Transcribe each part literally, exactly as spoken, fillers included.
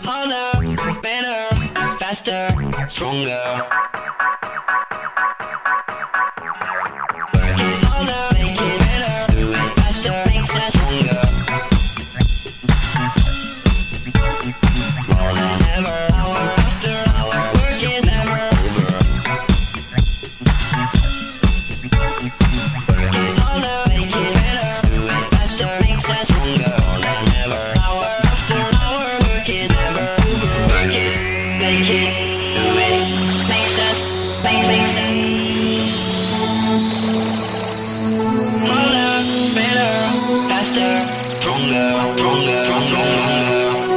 harder, better, faster, stronger. Work it harder, make it better, do it faster, makes us stronger. More than ever, hour after hour, work is never over. Work it harder, make it better, do it faster, makes us stronger. More than ever, hour after hour, work is never over. Work it, make it, do it, makes us, makes, makes us. Harder, better, faster, stronger, stronger, stronger.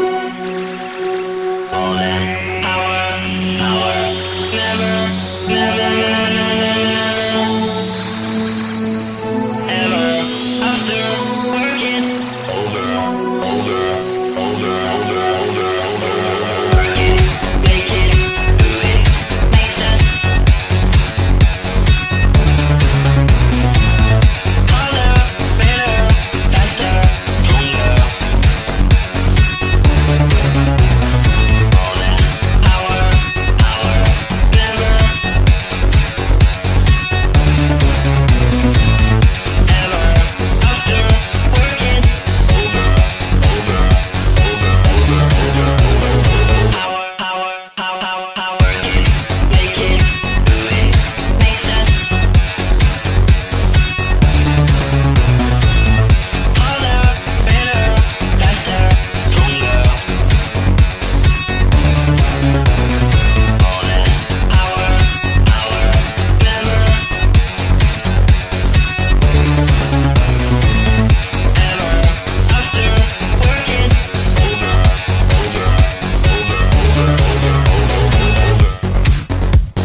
More than hour, hour, never, never, never, ever after work is over, over, over, over, over, over. Work it, make it, do it, makes us harder, better, faster, stronger. More than hour, hour, never, ever after work is over, over, over, over, over, over. Hour, hour, hour, hour, hour. Work it, make it, do it, makes us harder, better, faster, stronger. More than hour, hour, never, ever after work is over, over, over, over, over, over, over.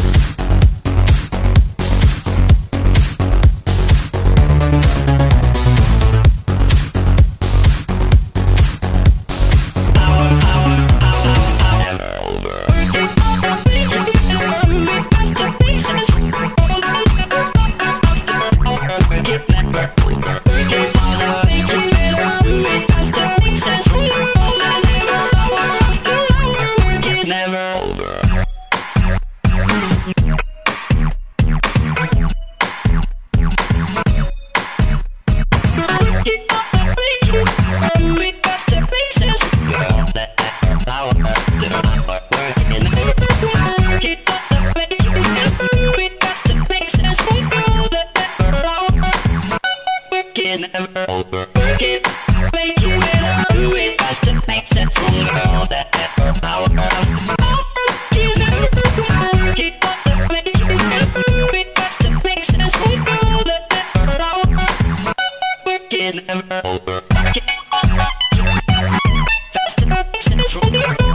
Hour, hour, hour, hour, never over. Work it harder, make it better, do it faster, makes us stronger. Work it never over. Work it harder, make it better, do it faster, makes us stronger. Never, hour after hour, work is never over. Work it harder, make it better, do it faster, makes us stronger. Never, hour after hour, work is never over. Work it harder, make it better, do it faster, makes us stronger. Never, hour, work is never over. Work it, make it better, do it faster, makes us stronger. Never, hour after hour, work is never over. Work it harder, make it better, do it faster, makes us stronger. Never, hour, work is never over. Work it harder, faster, makes us stronger.